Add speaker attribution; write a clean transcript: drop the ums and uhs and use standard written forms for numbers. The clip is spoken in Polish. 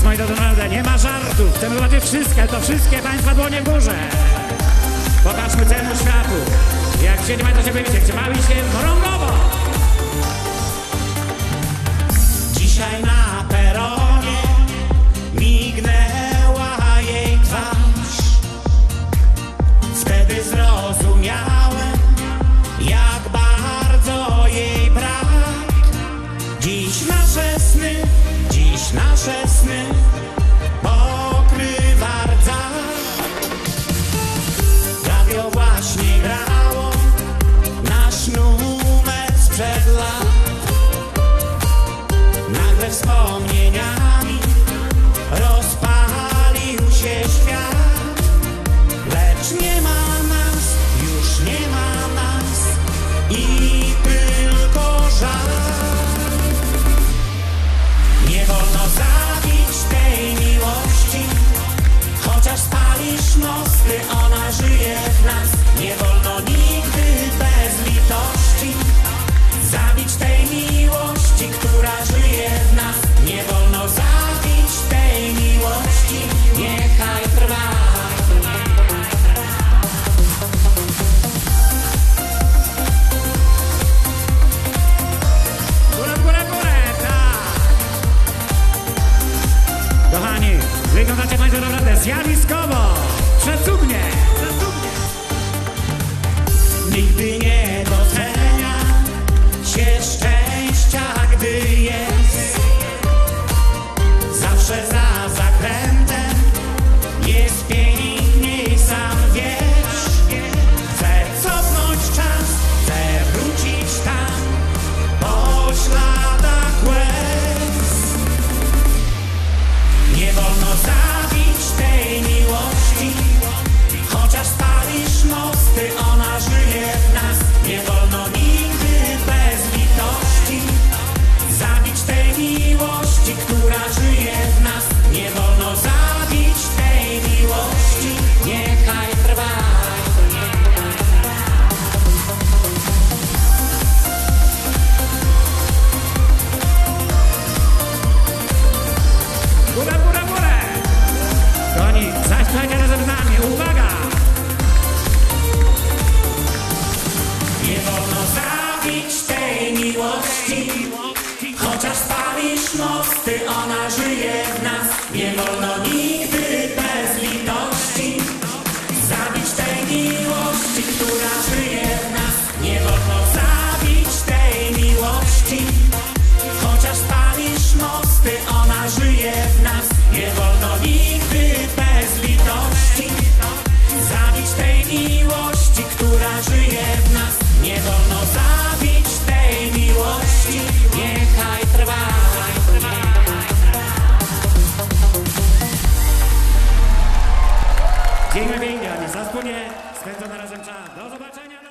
Speaker 1: moi drodzy, naprawdę nie ma żartów. Chcemy zobaczyć wszystkie, to wszystkie państwa dłonie w górze. Pokażmy całemu światu, jak się nie ma do siebie widzieć, bawi się mrągowo. Dzisiaj na peronie mignęła jej twarz. Wtedy zrozumiałem, jak bardzo jej brak. Dziś nasze sny pokrywa rdza. Radio właśnie grało nasz numer sprzed lat. Nagle wspomnieniami rozpalił się świat. Lecz nie ma nas, już nie ma nas i tylko żal. Nie wolno zabić tej miłości, chociaż spalisz mosty, ona żyje w nas. Nie wolno nigdy bez litości zabić tej miłości, która żyje w nas. Nie wolno zabić tej miłości, niechaj trwa. Kochani, wyglądacie państwo naprawdę zjawiskowo, przecudnie. Nigdy nie docenia się szczęścia, gdy jest. Zawsze za zakrętem jest piękniej, sam wiesz. Chcę cofnąć czas, chcę wrócić tam po śladach łez. Nie wolno zabić tej miłości, chociaż spalisz mosty, ona żyje w nas. Nie wolno nigdy bez litości zabić tej miłości, która żyje w nas. Nie wolno zabić tej miłości, niechaj trwa. Góra! Kochani, zaśpiewajcie razem z nami, uwaga! Nie wolno zabić tej miłości, chociaż spalisz mosty, ona żyje w nas. Nie wolno nigdy bez litości zabić tej miłości, która żyje w nas. Nie wolno zabić tej miłości, chociaż spalisz mosty, ona żyje w nas. Nie wolno nigdy bez litości zabić tej miłości, która żyje w nas. Nie wolno zabić tej miłości, niechaj trwa. Dziękuję pięknie, za wspólnie spędzony razem czas. Do zobaczenia.